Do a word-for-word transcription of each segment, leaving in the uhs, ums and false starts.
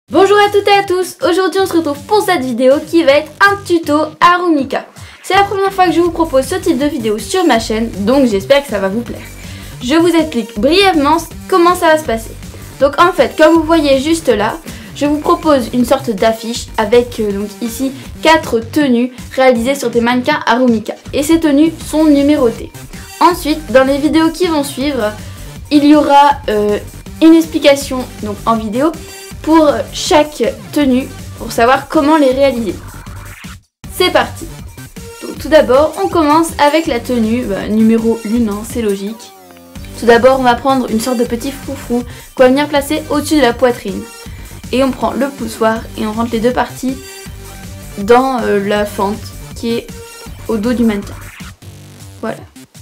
Bonjour à toutes et à tous, aujourd'hui on se retrouve pour cette vidéo qui va être un tuto Arumika. C'est la première fois que je vous propose ce type de vidéo sur ma chaîne, donc j'espère que ça va vous plaire. Je vous explique brièvement comment ça va se passer. Donc en fait, comme vous voyez juste là, je vous propose une sorte d'affiche avec euh, donc ici quatre tenues réalisées sur des mannequins Arumika. Et ces tenues sont numérotées. Ensuite, dans les vidéos qui vont suivre, il y aura euh, une explication donc en vidéo pour chaque tenue, pour savoir comment les réaliser. C'est parti. Donc tout d'abord, on commence avec la tenue bah, numéro un, hein, c'est logique. Tout d'abord, on va prendre une sorte de petit froufrou qu'on va venir placer au-dessus de la poitrine. Et on prend le poussoir et on rentre les deux parties dans euh, la fente qui est au dos du mannequin. Voilà.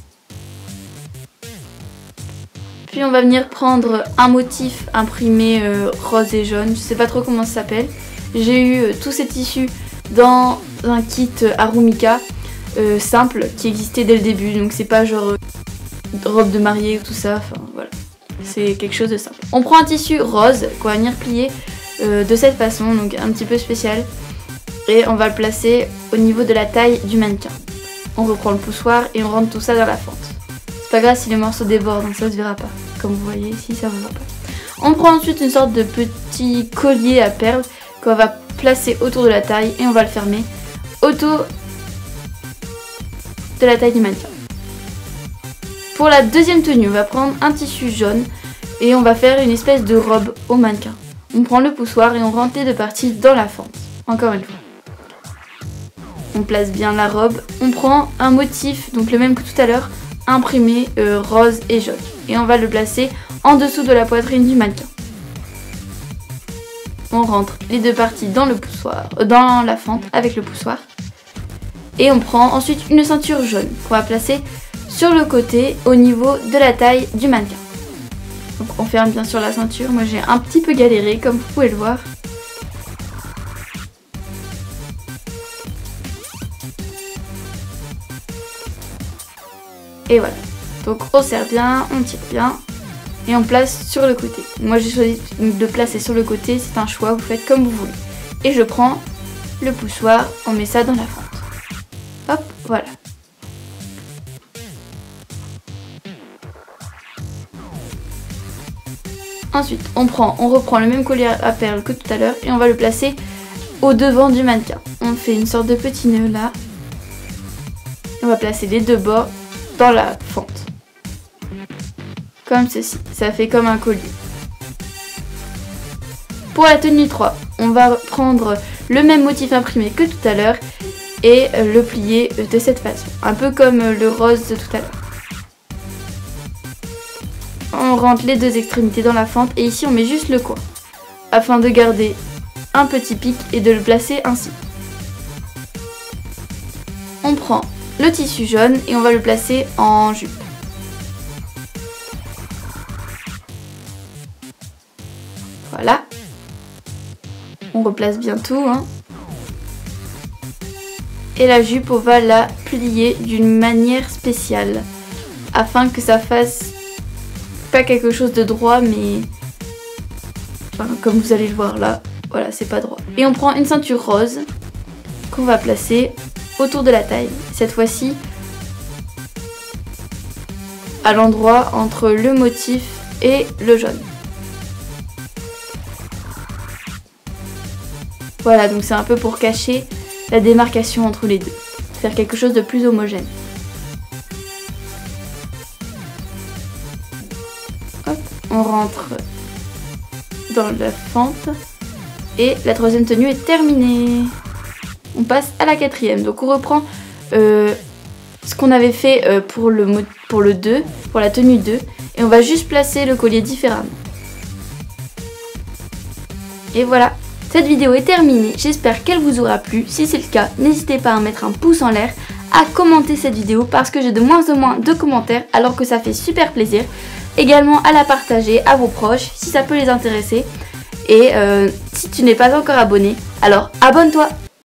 Puis on va venir prendre un motif imprimé euh, rose et jaune, je sais pas trop comment ça s'appelle. J'ai eu euh, tous ces tissus dans un kit Arumika euh, simple qui existait dès le début, donc c'est pas genre euh, robe de mariée ou tout ça, enfin voilà. C'est quelque chose de simple. On prend un tissu rose qu'on va venir plier euh, de cette façon, donc un petit peu spécial. Et on va le placer au niveau de la taille du mannequin. On reprend le poussoir et on rentre tout ça dans la fente. C'est pas grave si les morceaux débordent, donc ça se verra pas. Comme vous voyez ici, ça ne verra pas. On prend ensuite une sorte de petit collier à perles qu'on va placer autour de la taille et on va le fermer autour de la taille du mannequin. Pour la deuxième tenue, on va prendre un tissu jaune et on va faire une espèce de robe au mannequin. On prend le poussoir et on rentre les deux parties dans la fente. Encore une fois. On place bien la robe. On prend un motif, donc le même que tout à l'heure, imprimé euh, rose et jaune. Et on va le placer en dessous de la poitrine du mannequin. On rentre les deux parties dans le poussoir, euh, dans la fente avec le poussoir. Et on prend ensuite une ceinture jaune qu'on va placer sur le côté au niveau de la taille du mannequin. Donc on ferme bien sûr la ceinture. Moi j'ai un petit peu galéré comme vous pouvez le voir. Et voilà. Donc on serre bien, on tire bien et on place sur le côté. Moi j'ai choisi de placer sur le côté, c'est un choix, vous faites comme vous voulez. Et je prends le poussoir, on met ça dans la fente. Hop, voilà. Ensuite, on prend, on reprend le même collier à perles que tout à l'heure et on va le placer au devant du mannequin. On fait une sorte de petit nœud là. On va placer les deux bords dans la fente. Comme ceci, ça fait comme un collier. Pour la tenue trois, on va prendre le même motif imprimé que tout à l'heure et le plier de cette façon, un peu comme le rose de tout à l'heure. On rentre les deux extrémités dans la fente et ici on met juste le coin afin de garder un petit pic et de le placer ainsi. On prend le tissu jaune et on va le placer en jupe. Voilà. On replace bien tout. Hein. Et la jupe, on va la plier d'une manière spéciale afin que ça fasse pas quelque chose de droit, mais enfin, comme vous allez le voir là, voilà, c'est pas droit. Et on prend une ceinture rose qu'on va placer autour de la taille, cette fois-ci à l'endroit entre le motif et le jaune. Voilà, donc c'est un peu pour cacher la démarcation entre les deux, faire quelque chose de plus homogène. Hop, on rentre dans la fente et la troisième tenue est terminée. On passe à la quatrième. Donc on reprend euh, ce qu'on avait fait euh, pour, le, pour le deux, pour la tenue deux. Et on va juste placer le collier différemment. Et voilà. Cette vidéo est terminée. J'espère qu'elle vous aura plu. Si c'est le cas, n'hésitez pas à mettre un pouce en l'air, à commenter cette vidéo parce que j'ai de moins en moins de commentaires alors que ça fait super plaisir. Également à la partager à vos proches si ça peut les intéresser. Et euh, si tu n'es pas encore abonné, alors abonne-toi!